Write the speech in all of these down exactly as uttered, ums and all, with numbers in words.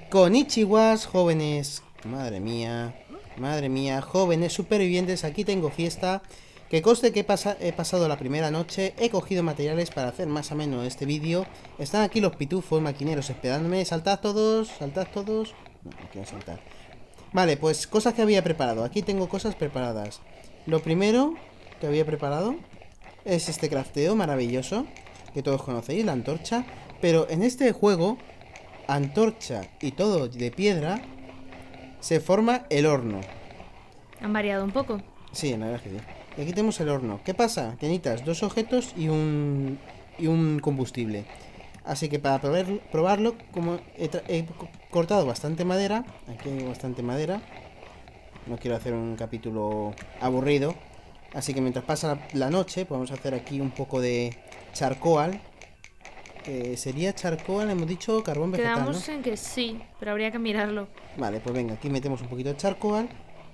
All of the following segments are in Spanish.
Konnichiwas, jóvenes. Madre mía. Madre mía, jóvenes supervivientes. Aquí tengo fiesta. Que conste que he, pasa he pasado la primera noche. He cogido materiales para hacer más o menos este vídeo. Están aquí los pitufos maquineros esperándome. Saltad todos, saltad todos. No, no quiero saltar. Vale, pues cosas que había preparado. Aquí tengo cosas preparadas. Lo primero que había preparado es este crafteo maravilloso que todos conocéis, la antorcha. Pero en este juego, antorcha y todo de piedra, se forma el horno. Han variado un poco. Sí, la verdad es que sí. Y aquí tenemos el horno. ¿Qué pasa? Que necesitas dos objetos y un, y un combustible. Así que para probar, probarlo, como he, he cortado bastante madera. Aquí hay bastante madera. No quiero hacer un capítulo aburrido. Así que mientras pasa la, la noche, pues vamos a hacer aquí un poco de charcoal. Que sería charcoal, hemos dicho, carbón vegetal, Quedamos ¿no? en que sí, pero habría que mirarlo. Vale, pues venga, aquí metemos un poquito de charcoal.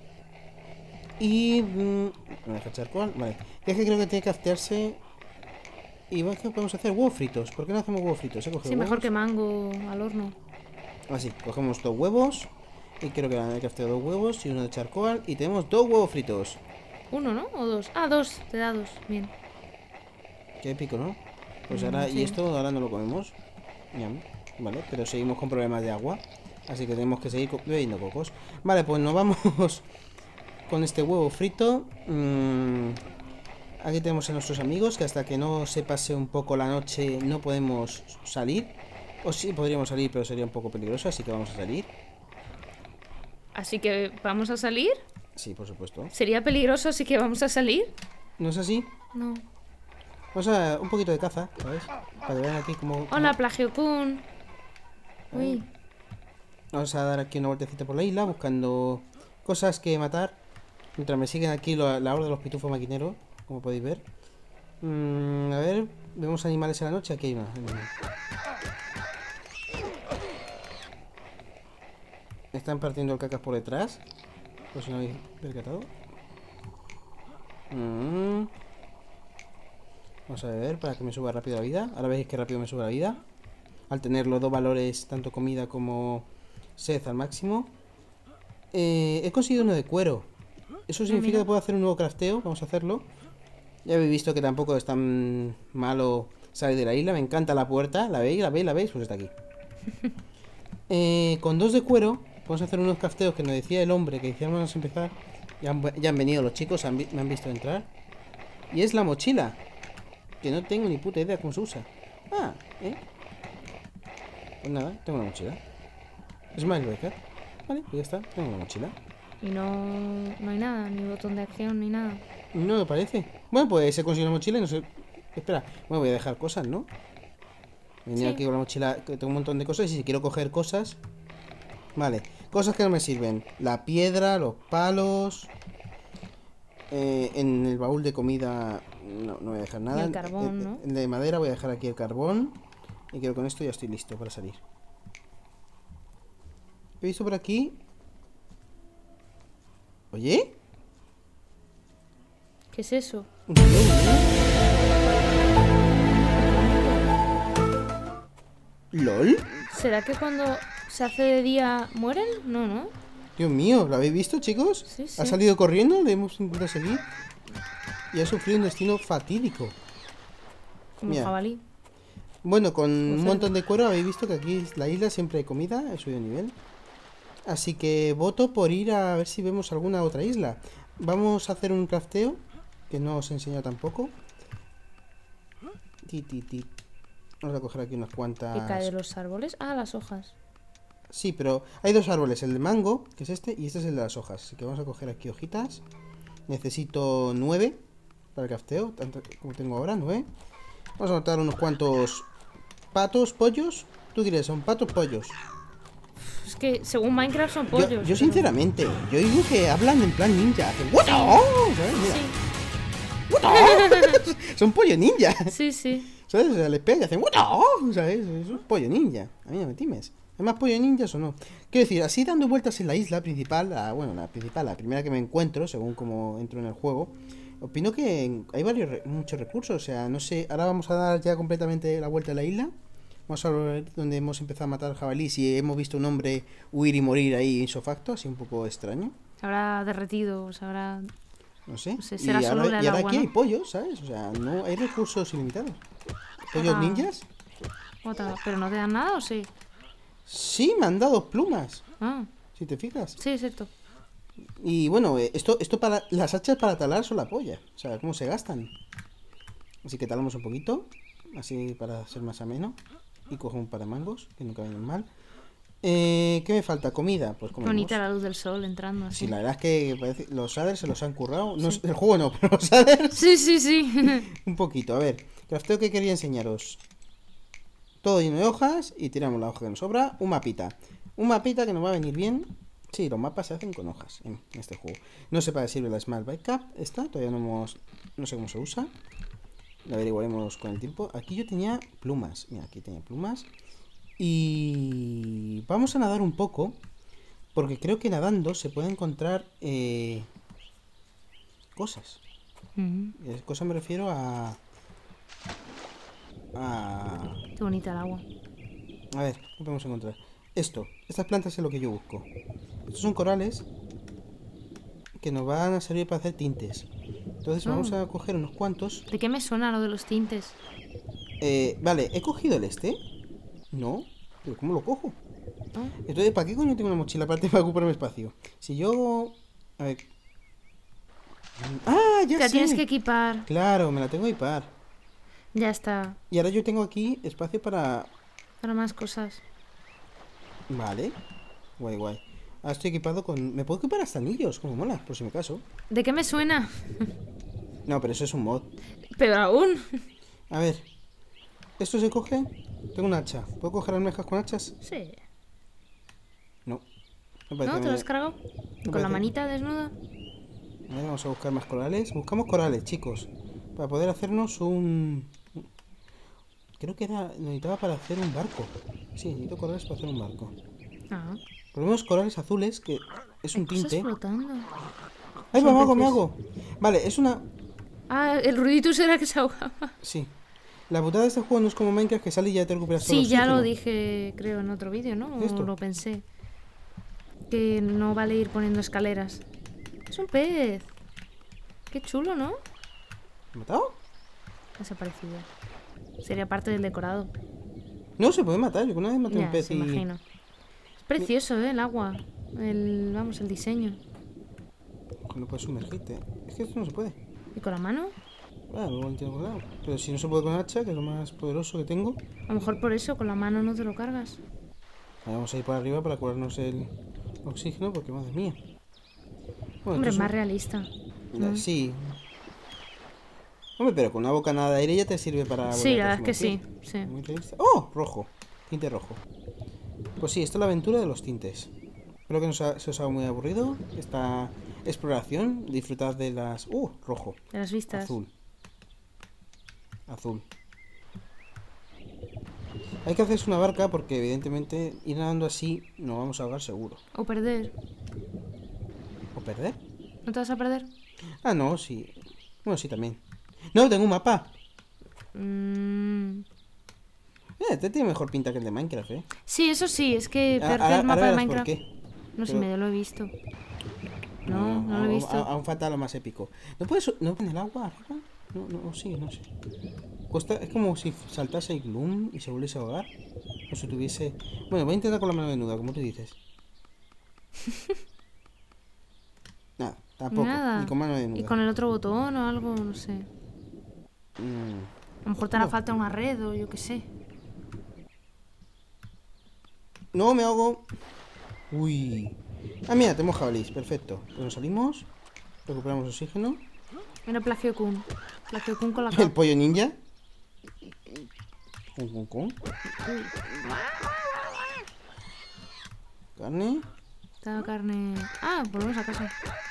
Y... Mmm, ¿me deja charcoal? Vale. Es que creo que tiene que craftearse. Y bueno, ¿qué podemos hacer? Huevos fritos. ¿Por qué no hacemos huevos fritos? ¿Se coge Sí, huevos? mejor que mango al horno. Así, cogemos dos huevos. Y creo que van a craftear dos huevos y uno de charcoal. Y tenemos dos huevos fritos. Uno, ¿no? ¿O dos? Ah, dos. Te da dos. Bien. Qué épico, ¿no? Pues Mm, ahora... sí. Y esto ahora no lo comemos. Ñam. Vale, pero seguimos con problemas de agua. Así que tenemos que seguir bebiendo cocos. Vale, pues nos vamos con este huevo frito. Mm, aquí tenemos a nuestros amigos, que hasta que no se pase un poco la noche no podemos salir. O sí, podríamos salir, pero sería un poco peligroso, así que vamos a salir. Así que vamos a salir. Sí, por supuesto. Sería peligroso, así que vamos a salir. ¿No es así? No. Vamos a un poquito de caza, ¿sabes? Para que vean aquí como... Hola, Plagio-kun. Uy. Vamos a dar aquí una vueltecita por la isla buscando cosas que matar. Mientras me siguen aquí la, la hora de los pitufos maquineros, como podéis ver. Mm, a ver, vemos animales en la noche. Aquí hay una. Están partiendo el cacas por detrás. Por si no habéis percatado. Mm. Vamos a ver para que me suba rápido la vida. Ahora veis que rápido me sube la vida. Al tener los dos valores, tanto comida como sed al máximo. Eh, he conseguido uno de cuero. Eso significa que puedo hacer un nuevo crafteo. Vamos a hacerlo. Ya habéis visto que tampoco es tan malo salir de la isla. Me encanta la puerta. ¿La veis? ¿La veis? ¿La veis? Pues está aquí. eh, con dos de cuero vamos a hacer unos crafteos que nos decía el hombre que hiciéramos empezar. Ya han, ya han venido los chicos, han me han visto entrar. Y es la mochila. Que no tengo ni puta idea cómo se usa. Ah, ¿eh? Pues nada, tengo una mochila. Smile Breaker. Vale, pues ya está, tengo una mochila. Y no, no hay nada, ni botón de acción, ni nada. No me parece. Bueno, pues he conseguido una mochila y no sé... Espera, bueno, voy a dejar cosas, ¿no? Venía Sí. aquí con la mochila, que tengo un montón de cosas y si quiero coger cosas... Vale, cosas que no me sirven. La piedra, los palos... Eh, en el baúl de comida no, no voy a dejar nada. Y el carbón, ¿no? En de madera voy a dejar aquí el carbón. Y creo que con esto ya estoy listo para salir. He visto por aquí... ¿Oye? ¿Qué es eso? ¿Lol? ¿Será que cuando se hace de día mueren? No, ¿no? Dios mío, ¿lo habéis visto, chicos? Sí, sí. Ha salido corriendo, le hemos intentado seguir. Y ha sufrido un destino fatídico. Como Mira. jabalí. Bueno, con un cerdo. montón de cuero habéis visto que aquí en la isla siempre hay comida. He subido de nivel. Así que voto por ir a ver si vemos alguna otra isla. Vamos a hacer un crafteo, que no os he enseñado tampoco. Ti, ti, ti. Vamos a coger aquí unas cuantas... ¿Qué cae de los árboles? Ah, las hojas. Sí, pero hay dos árboles, el de mango, que es este, y este es el de las hojas. Así que vamos a coger aquí hojitas. Necesito nueve para el crafteo, tanto como tengo ahora, nueve. Vamos a matar unos cuantos patos, pollos. Tú dirías, ¿son patos, pollos? Es que según Minecraft son Yo, pollos. yo pero- sinceramente, yo digo que hablan en plan ninja. Hacen ¡Wuta! ¿Sabes? Mira. Sí, ¡Wuta! Son pollo ninja. sí, sí. ¿Sabes? O sea, les pega y hacen ¡Wuta! ¿Sabes? Es un pollo ninja. A mí no me times. ¿Hay más pollo ninjas o no? Quiero decir, así dando vueltas en la isla principal, la, bueno, la principal, la primera que me encuentro, según como entro en el juego, opino que hay varios, re- muchos recursos. O sea, no sé, ahora vamos a dar ya completamente la vuelta a la isla. Vamos a ver dónde hemos empezado a matar jabalíes y hemos visto un hombre huir y morir ahí insofacto, así un poco extraño. Se habrá derretido, se habrá... No sé. No sé, y será solo ahora, el y ahora agua, aquí ¿no? hay pollos, ¿sabes? O sea, no hay recursos ilimitados. ¿Pollos Ah. ninjas? Otra, ¿pero no te dan nada o sí? Sí, me han dado plumas, Ah, si te fijas. sí, exacto. Y bueno, eh, esto, esto para las hachas para talar son la polla. O sea, cómo se gastan. Así que talamos un poquito, así para ser más ameno. Y cojo un par de mangos, que nunca vienen mal. Eh, ¿Qué me falta? Comida. Pues Qué comemos. bonita la luz del sol entrando así. Sí, la verdad es que parece- los shaders se los han currado. No, el juego no, pero los shaders Sí, sí, sí. un poquito. A ver, crafteo que quería enseñaros. Todo lleno de hojas y tiramos la hoja que nos sobra. Un mapita. Un mapita que nos va a venir bien. Sí, los mapas se hacen con hojas en este juego. No sé para qué sirve la Smart Backup. Esta todavía no hemos... No sé cómo se usa. La averiguaremos con el tiempo. Aquí yo tenía plumas. Mira, aquí tenía plumas. Y vamos a nadar un poco. Porque creo que nadando se puede encontrar eh, cosas. Ujú. Eh, Cosas me refiero a... A... Qué bonita el agua. A ver, ¿qué podemos encontrar? Esto, estas plantas es lo que yo busco. Estos son corales que nos van a servir para hacer tintes. Entonces Oh. vamos a coger unos cuantos. ¿De qué me suena lo de los tintes? Eh, vale, ¿he cogido el este? No, pero ¿cómo lo cojo? ¿No? Entonces, ¿para qué coño tengo una mochila aparte para ocuparme espacio? Si yo... A ver... ¡Ah, ya Te la sé! tienes que equipar. Claro, me la tengo que par. Ya está. Y ahora yo tengo aquí espacio para... Para más cosas. Vale. Guay, guay. Ahora estoy equipado con... Me puedo equipar hasta anillos, como mola, por si me caso. ¿De qué me suena? No, pero eso es un mod. Pero aún. A ver. ¿Esto se coge? Tengo un hacha. ¿Puedo coger almejas con hachas? Sí. No. Me parece ¿No? ¿Te que lo has me- cargado? ¿Y con parece- la manita desnuda? A ver, vamos a buscar más corales. Buscamos corales, chicos. Para poder hacernos un... Creo que era... Necesitaba para hacer un barco. Sí, necesito corales para hacer un barco. Ah. Ponemos corales azules, que es un Cosas tinte. flotando. ¡Ay, son me hago, me peces. hago! Vale, es una... Ah, el ruidito será que se ahogaba. Sí. La putada de este juego no es como Minecraft que sale y ya te recuperas todo Sí, el ya lo oxígeno. dije, creo, en otro vídeo, ¿no? O ¿Esto? lo pensé. Que no vale ir poniendo escaleras. Es un pez. Qué chulo, ¿no? ¿Me ha matado? Desaparecido. Sería parte del decorado. No, se puede matar. Yo una vez maté Ya, un pez se y... imagino. Es precioso, ¿eh? El agua. El, vamos, el diseño. No puedes sumergirte. Es que esto no se puede. ¿Y con la mano? Ah, luego lo tiro por lado. Pero si no se puede con hacha, que es lo más poderoso que tengo. A lo mejor por eso, con la mano no te lo cargas. Ahora vamos a ir para arriba para curarnos el oxígeno, porque madre mía. Bueno, Hombre, entonces- más realista. Ya, sí. Hombre, pero con una bocanada de aire ya te sirve para... Sí, volverte la a verdad es que sí. sumergir. Sí. Muy realista. ¡Oh! Rojo. Tinte rojo. Pues sí, esto es la aventura de los tintes. Espero que no se ha- se os haga muy aburrido esta exploración. Disfrutad de las... ¡Uh! Rojo. De las vistas. Azul. Azul. Hay que hacerse una barca porque evidentemente ir nadando así nos vamos a ahogar seguro. O perder. ¿O perder? ¿No te vas a perder? Ah, no, sí. Bueno, sí, también. No, tengo un mapa. Mm, Eh, este tiene mejor pinta que el de Minecraft, ¿eh? Sí, eso sí. Es que Ah, verte ahora- el mapa ahora de verás por Minecraft. qué. No sé, Pero- medio lo he visto. No, no lo he aún- visto. Aún falta lo más épico. ¿No puedes no en el agua arriba? No, no, sí, no sé. Cuesta, es como si saltase el Gloom y se volviese a ahogar. O si tuviese... Bueno, voy a intentar con la mano menuda, como tú dices. Nada, tampoco. Nada. Ni con mano menuda. Y con el otro botón o algo, no sé. Mm. A lo mejor te hará No. falta una red o yo qué sé. No, me ahogo. Uy. Ah, mira, tenemos jabalís. Perfecto. Pues nos salimos. Recuperamos oxígeno. Mira Plagio Kun. Plagio Kun con la El capa. pollo ninja. Cun, cun, cun. Carne. Esta carne. Ah, volvemos a casa.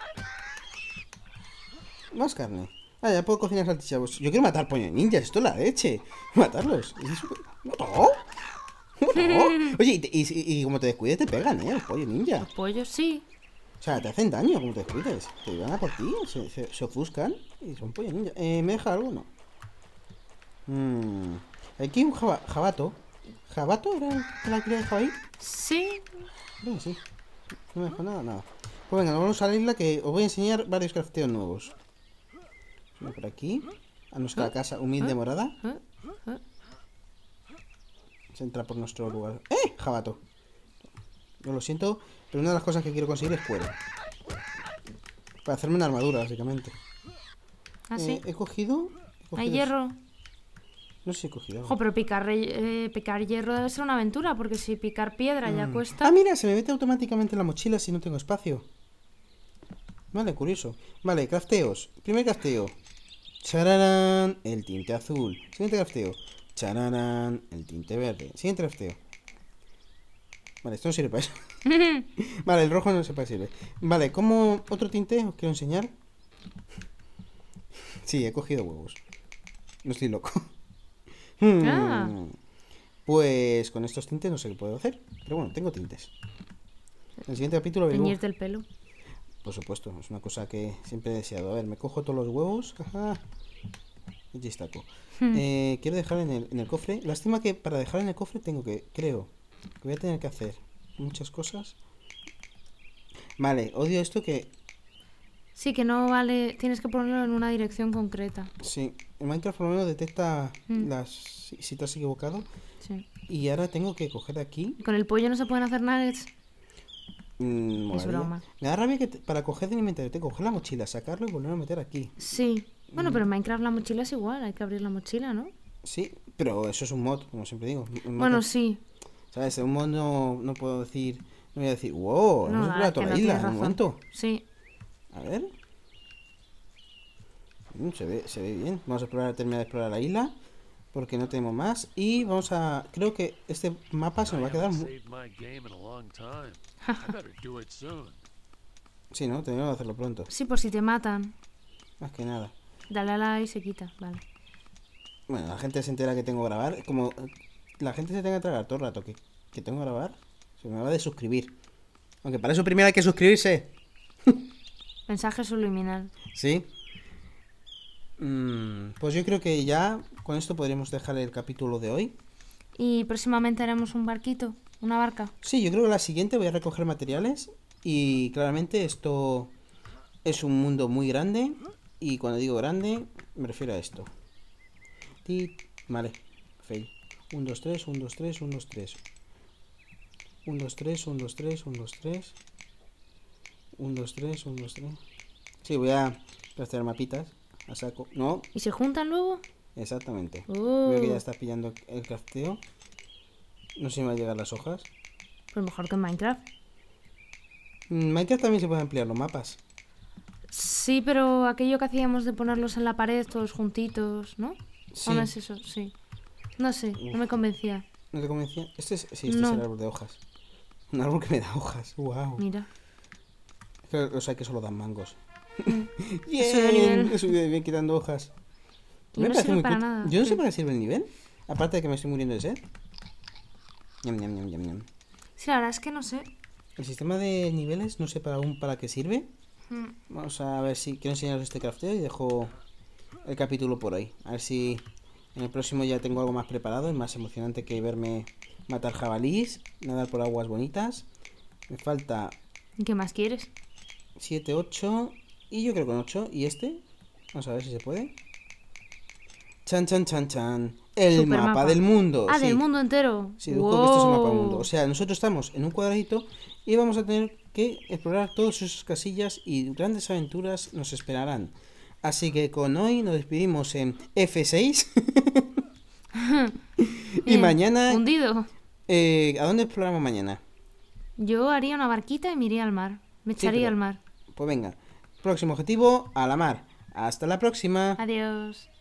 Más carne. Ah, ya puedo cocinar salchichavos. Yo quiero matar pollo ninja. Esto es la leche. Matarlos. Es súper- ¡No! ¡No! Oye, y, te- y- y como te descuides te pegan, ¿eh? El pollo ninja. Pollos, sí. O sea, te hacen daño como te descuides. Te van a por ti, se, se, se ofuscan y son pollo ninja. Eh, ¿Me deja algo? No. Mm. Aquí hay un jaba- jabato ¿Jabato era el que la quería dejar ahí? Sí. Bueno, sí. No me dejó nada, nada. Pues venga, nos vamos a la isla que os voy a enseñar varios crafteos nuevos. Uno por aquí. A nuestra casa humilde morada. ¿Eh? ¿Eh? Se entra por nuestro lugar. ¡Eh! Jabato. Yo lo siento, pero una de las cosas que quiero conseguir es cuero. Para hacerme una armadura, básicamente. ¿Ah, sí? Eh, he cogido... he cogido Hay hierro. No sé si he cogido algo. Ojo, pero picar, re- eh, picar hierro debe ser una aventura, porque si picar piedra ya Mm. cuesta... Ah, mira, se me mete automáticamente en la mochila si no tengo espacio. Vale, curioso. Vale, crafteos. Primer crafteo. Chararán, el tinte azul. Siguiente crafteo. Chararán, el tinte verde. Siguiente crafteo. Vale, esto no sirve para eso. Vale, el rojo no sé para qué sirve. Vale, ¿cómo otro tinte os quiero enseñar? Sí, he cogido huevos. No estoy loco. Hmm. Ah. Pues con estos tintes no sé qué puedo hacer. Pero bueno, tengo tintes. En el siguiente capítulo averiguo. Teñirte el pelo. Por supuesto, es una cosa que siempre he deseado. A ver, me cojo todos los huevos. Ajá. Y chistaco. Eh, quiero dejar en el, en el cofre. Lástima que para dejar en el cofre tengo que, creo, que voy a tener que hacer muchas cosas. Vale, odio esto que... Sí, que no vale... Tienes que ponerlo en una dirección concreta. Sí, en Minecraft por lo menos detecta Mm. las si, si te has equivocado. Sí. Y ahora tengo que coger aquí. Con el pollo no se pueden hacer nuggets. Mm, Es molaría. broma. Me da rabia que te- para coger del inventario tengo que coger la mochila, sacarlo y volverlo a meter aquí. Sí. Bueno, pero en Minecraft la mochila es igual. Hay que abrir la mochila, ¿no? Sí, pero eso es un mod, como siempre digo. Un mod Bueno, que- sí. ¿Sabes? En un mod no, no puedo decir... No voy a decir, wow, No, hemos nada, explorado que toda no la isla tienes en un razón. momento. Sí. A ver. Mm, se ve, se ve bien. Vamos a explorar, terminar de explorar la isla. Porque no tenemos más. Y vamos a... Creo que este mapa se nos va a quedar... mu- saved my game in a long time. I better do it soon. Sí, ¿no? Tenemos que hacerlo pronto. Sí, por si te matan. Más que nada. Dale a la y se quita. Vale. Bueno, la gente se entera que tengo que grabar. Como la gente se tenga que tragar todo el rato que, que tengo que grabar, se me va de suscribir. Aunque para eso primero hay que suscribirse. Mensaje subliminal. ¿Sí? Mm, pues yo creo que ya con esto podríamos dejar el capítulo de hoy. Y próximamente haremos un barquito. Una barca. Sí, yo creo que la siguiente voy a recoger materiales. Y claramente esto es un mundo muy grande. Y cuando digo grande, me refiero a esto. Tit. Vale, fail. uno, dos, tres, uno, dos, tres, uno, dos, tres. uno, dos, tres, uno, dos, tres, uno, dos, tres. uno, dos, tres, uno, dos, tres. Sí, voy a hacer mapitas. A saco. No, ¿Y se juntan luego? exactamente. Oh. Veo que ya está pillando el crafteo. No sé si me van a llegar las hojas. Pues mejor que en Minecraft. En Minecraft también se pueden ampliar los mapas. Sí, pero aquello que hacíamos de ponerlos en la pared todos juntitos, ¿no? Sí. ¿O no es eso? Sí. No sé, no me convencía. ¿No te convencía? Este es, sí, este No. es el árbol de hojas. Un árbol que me da hojas. Wow. Mira. Es que los hay que solo dan mangos. He subido de nivel. He subido de nivel quitando hojas. Y Me no parece sirve muy para cut- nada. Yo no sé Sí. para qué sirve el nivel. Aparte de que me estoy muriendo de sed. Ñam, ñam, ñam, ñam, ñam. Sí, la verdad es que no sé. El sistema de niveles no sé para aún para qué sirve. Mm. Vamos a ver si quiero enseñaros este crafteo y dejo el capítulo por ahí. A ver si en el próximo ya tengo algo más preparado. Es más emocionante que verme matar jabalís, nadar por aguas bonitas. Me falta ¿Y qué más quieres? siete, ocho y yo creo que con ocho. ¿Y este? Vamos a ver si se puede. Chan, chan, chan, chan. El Supermapa. mapa del mundo. Ah, sí. del mundo entero. Sí, deduzco que esto es el mapa del Wow. mundo. O sea, nosotros estamos en un cuadradito y vamos a tener que explorar todas sus casillas y grandes aventuras nos esperarán. Así que con hoy nos despedimos en F seis. y Bien, mañana... Hundido. eh, ¿a dónde exploramos mañana? Yo haría una barquita y me iría al mar. Me Sí, echaría pero- al mar. Pues venga. Próximo objetivo, a la mar. Hasta la próxima. Adiós.